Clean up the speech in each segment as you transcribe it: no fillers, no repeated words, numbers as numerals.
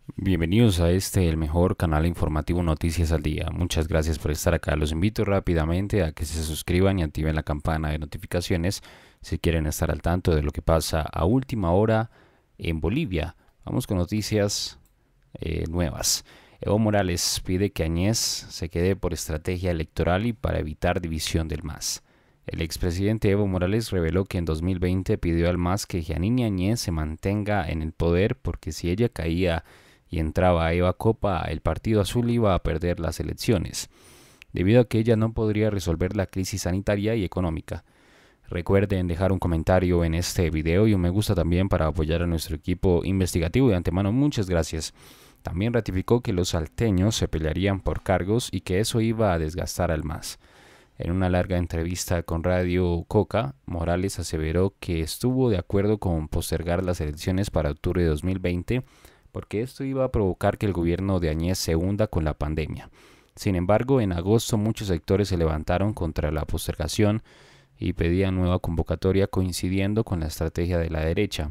Bienvenidos a el mejor canal informativo Noticias al Día. Muchas gracias por estar acá. Los invito rápidamente a que se suscriban y activen la campana de notificaciones si quieren estar al tanto de lo que pasa a última hora en Bolivia. Vamos con noticias nuevas. Evo Morales pide que Añez se quede por estrategia electoral y para evitar división del MAS. El expresidente Evo Morales reveló que en 2020 pidió al MAS que Jeanine Añez se mantenga en el poder porque si ella caía y entraba a Eva Copa, el Partido Azul iba a perder las elecciones, debido a que ella no podría resolver la crisis sanitaria y económica. Recuerden dejar un comentario en este video y un me gusta también para apoyar a nuestro equipo investigativo. De antemano, muchas gracias. También ratificó que los salteños se pelearían por cargos y que eso iba a desgastar al MAS. En una larga entrevista con Radio Coca, Morales aseveró que estuvo de acuerdo con postergar las elecciones para octubre de 2020 porque esto iba a provocar que el gobierno de Añez se hunda con la pandemia. Sin embargo, en agosto muchos sectores se levantaron contra la postergación y pedían nueva convocatoria coincidiendo con la estrategia de la derecha.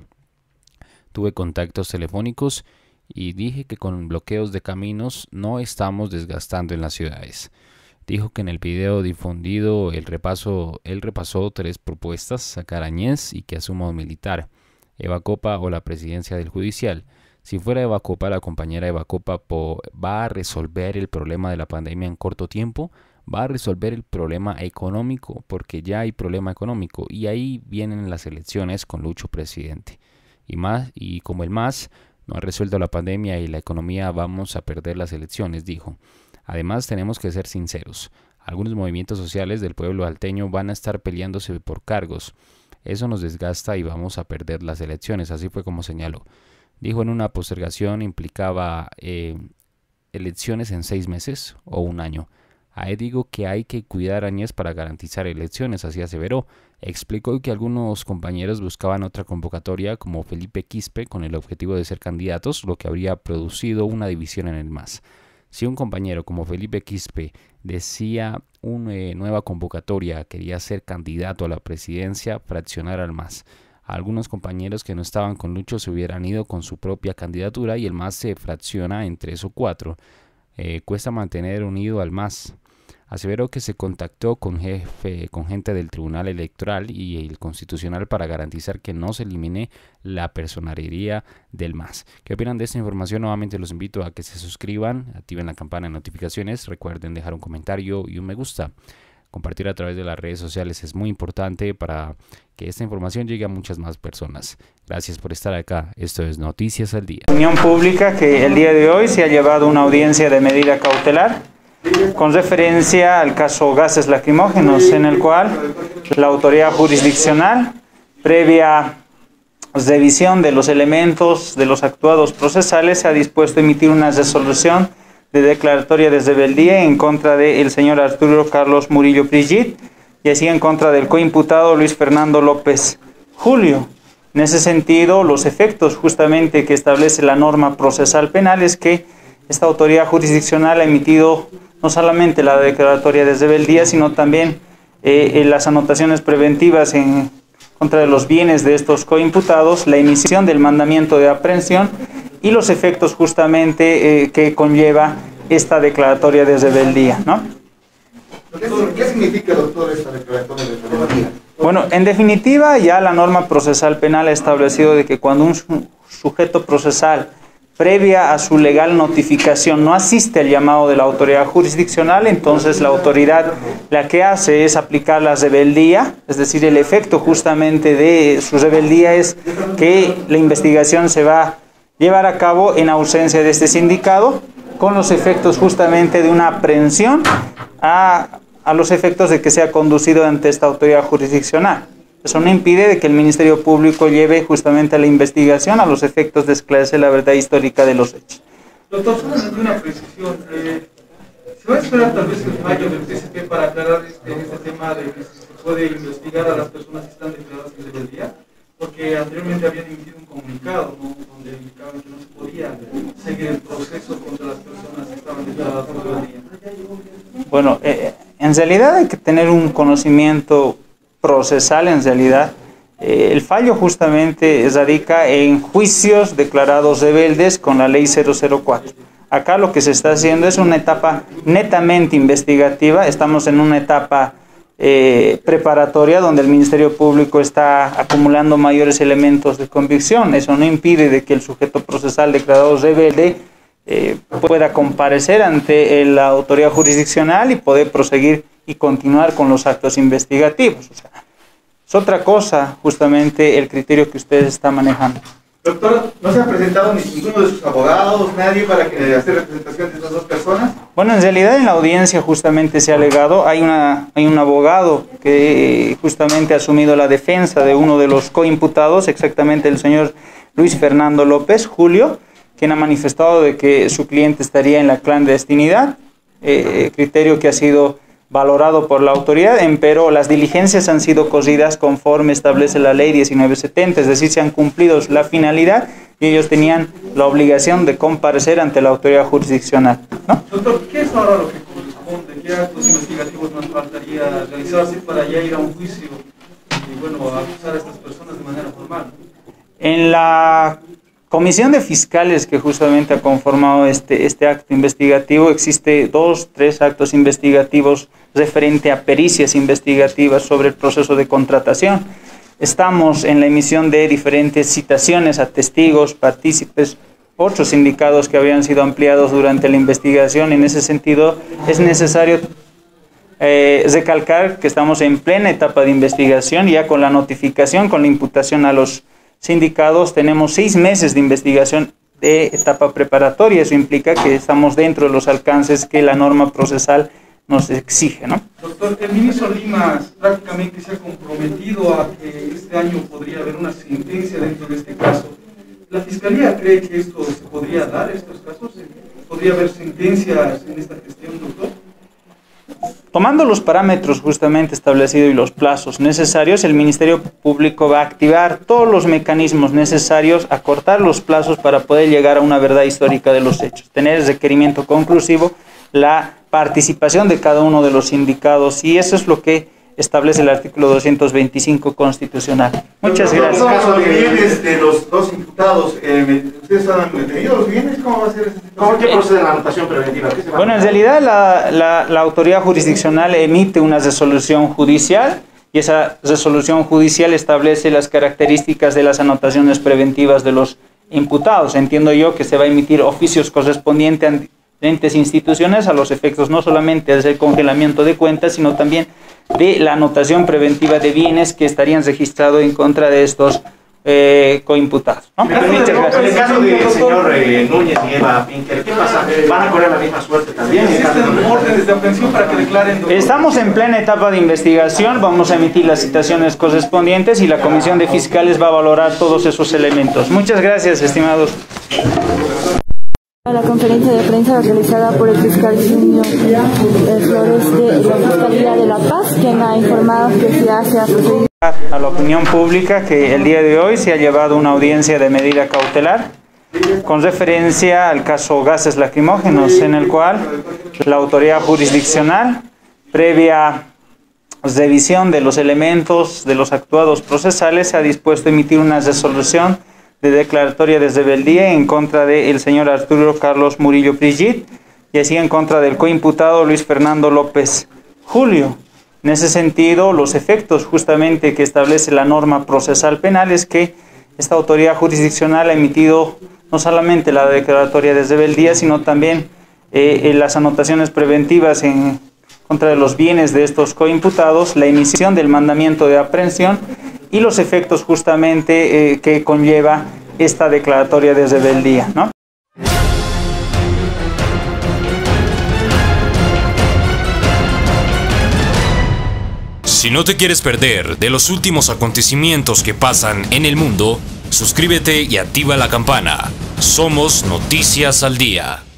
Tuve contactos telefónicos y dije que con bloqueos de caminos no estamos desgastando en las ciudades. Dijo que en el video difundido él repasó 3 propuestas, sacar a Añez y que asuma un militar, Eva Copa o la presidencia del judicial. Si fuera Eva Copa, la compañera Eva Copa va a resolver el problema de la pandemia en corto tiempo, va a resolver el problema económico, porque ya hay problema económico, y ahí vienen las elecciones con Lucho presidente. Y como el MAS no ha resuelto la pandemia y la economía, vamos a perder las elecciones, dijo. Además, tenemos que ser sinceros. Algunos movimientos sociales del pueblo salteño van a estar peleándose por cargos. Eso nos desgasta y vamos a perder las elecciones, así fue como señaló. Dijo en una postergación implicaba elecciones en 6 meses o un año. Ahí digo que hay que cuidar a Añez para garantizar elecciones, así aseveró. Explicó que algunos compañeros buscaban otra convocatoria como Felipe Quispe con el objetivo de ser candidatos, lo que habría producido una división en el MAS. Si un compañero como Felipe Quispe decía una nueva convocatoria, quería ser candidato a la presidencia, fraccionar al MAS. Algunos compañeros que no estaban con Lucho se hubieran ido con su propia candidatura y el MAS se fracciona en 3 o 4. Cuesta mantener unido al MAS. Aseveró que se contactó con gente del Tribunal Electoral y el Constitucional para garantizar que no se elimine la personería del MAS. ¿Qué opinan de esta información? Nuevamente los invito a que se suscriban, activen la campana de notificaciones, recuerden dejar un comentario y un me gusta. Compartir a través de las redes sociales es muy importante para que esta información llegue a muchas más personas. Gracias por estar acá. Esto es Noticias al Día. Opinión pública que el día de hoy se ha llevado una audiencia de medida cautelar con referencia al caso gases lacrimógenos, en el cual la autoridad jurisdiccional, previa revisión de los elementos de los actuados procesales, se ha dispuesto a emitir una resolución de declaratoria de rebeldía en contra del señor Arturo Carlos Murillo Prigit y así en contra del coimputado Luis Fernando López Julio. En ese sentido, los efectos justamente que establece la norma procesal penal es que esta autoridad jurisdiccional ha emitido no solamente la declaratoria de rebeldía, sino también las anotaciones preventivas en contra de los bienes de estos coimputados, la emisión del mandamiento de aprehensión y los efectos justamente que conlleva esta declaratoria de rebeldía, ¿no? ¿Qué significa, doctor, esta declaratoria de rebeldía? Bueno, en definitiva, ya la norma procesal penal ha establecido de que cuando un sujeto procesal, previa a su legal notificación, no asiste al llamado de la autoridad jurisdiccional, entonces la autoridad la que hace es aplicar la rebeldía, es decir, el efecto justamente de su rebeldía es que la investigación se va a llevar a cabo en ausencia de este sindicado, con los efectos justamente de una aprehensión a los efectos de que sea conducido ante esta autoridad jurisdiccional. Eso no impide de que el Ministerio Público lleve justamente a la investigación a los efectos de esclarecer la verdad histórica de los hechos. Doctor, solamente una precisión. ¿Se va a esperar tal vez el fallo del TCP para aclarar este tema de que se puede investigar a las personas que están declaradas en rebeldía? Porque anteriormente habían emitido un comunicado, ¿no?, donde indicaban que no se podía seguir el proceso contra las personas que estaban declaradas en rebeldía. Bueno, en realidad hay que tener un conocimiento procesal, en realidad, El fallo justamente radica en juicios declarados rebeldes con la ley 004. Acá lo que se está haciendo es una etapa netamente investigativa, estamos en una etapa preparatoria donde el Ministerio Público está acumulando mayores elementos de convicción. Eso no impide de que el sujeto procesal declarado rebelde pueda comparecer ante la autoridad jurisdiccional y poder proseguir y continuar con los actos investigativos. O sea, es otra cosa justamente el criterio que usted está manejando. Doctor, ¿no se ha presentado ninguno de sus abogados, nadie para hacer representación de estas dos personas? Bueno, en realidad en la audiencia justamente se ha alegado, hay un abogado que justamente ha asumido la defensa de uno de los coimputados, exactamente el señor Luis Fernando López, Julio, quien ha manifestado de que su cliente estaría en la clandestinidad, criterio que ha sido valorado por la autoridad, pero las diligencias han sido corridas conforme establece la ley 1970, es decir, se han cumplido la finalidad y ellos tenían la obligación de comparecer ante la autoridad jurisdiccional, ¿no? Doctor, ¿qué es ahora lo que corresponde? ¿Qué actos investigativos nos faltaría realizarse para ya ir a un juicio y, bueno, acusar a estas personas de manera formal? En la comisión de fiscales que justamente ha conformado este acto investigativo, existe 3 actos investigativos referente a pericias investigativas sobre el proceso de contratación. Estamos en la emisión de diferentes citaciones a testigos, partícipes, otros indicados que habían sido ampliados durante la investigación. En ese sentido, es necesario recalcar que estamos en plena etapa de investigación, ya con la notificación, con la imputación a los sindicados, tenemos 6 meses de investigación de etapa preparatoria. Eso implica que estamos dentro de los alcances que la norma procesal nos exige, ¿no? Doctor, el ministro Limas prácticamente se ha comprometido a que este año podría haber una sentencia dentro de este caso. ¿La Fiscalía cree que esto se podría dar, estos casos? ¿Podría haber sentencias en esta gestión, doctor? Tomando los parámetros justamente establecidos y los plazos necesarios, el Ministerio Público va a activar todos los mecanismos necesarios, acortar los plazos para poder llegar a una verdad histórica de los hechos, tener el requerimiento conclusivo, la participación de cada uno de los sindicados, y eso es lo que establece el artículo 225 constitucional. Muchas gracias. En el caso de bienes de los 2 imputados, ¿ustedes han detenido los bienes? ¿Cómo va a ser? ¿Cómo que procede la anotación preventiva? Bueno, en realidad la autoridad jurisdiccional emite una resolución judicial y esa resolución judicial establece las características de las anotaciones preventivas de los imputados. Entiendo yo que se va a emitir oficios correspondientes a diferentes instituciones a los efectos no solamente del congelamiento de cuentas, sino también de la anotación preventiva de bienes que estarían registrados en contra de estos coimputados, ¿no? En el caso del señor Núñez y Eva Pinker, ¿qué pasa? ¿Van a correr la misma suerte también? ¿Existen órdenes de aprehensión para que declaren, doctor? Estamos en plena etapa de investigación, vamos a emitir las citaciones correspondientes y la comisión de fiscales va a valorar todos esos elementos. Muchas gracias, estimados. La conferencia de prensa realizada por el fiscal Junior Flores de la Fiscalía de La Paz, quien ha informado que ya se ha procedido A la opinión pública que el día de hoy se ha llevado una audiencia de medida cautelar con referencia al caso gases lacrimógenos, en el cual la autoridad jurisdiccional, previa revisión de los elementos de los actuados procesales, se ha dispuesto a emitir una resolución de declaratoria de rebeldía en contra del señor Arturo Carlos Murillo Prigit y así en contra del coimputado Luis Fernando López Julio. En ese sentido, los efectos justamente que establece la norma procesal penal es que esta autoridad jurisdiccional ha emitido no solamente la declaratoria de rebeldía, sino también las anotaciones preventivas en contra de los bienes de estos coimputados, la emisión del mandamiento de aprehensión y los efectos justamente que conlleva esta declaratoria de rebeldía, ¿no? Si no te quieres perder de los últimos acontecimientos que pasan en el mundo, suscríbete y activa la campana. Somos Noticias al Día.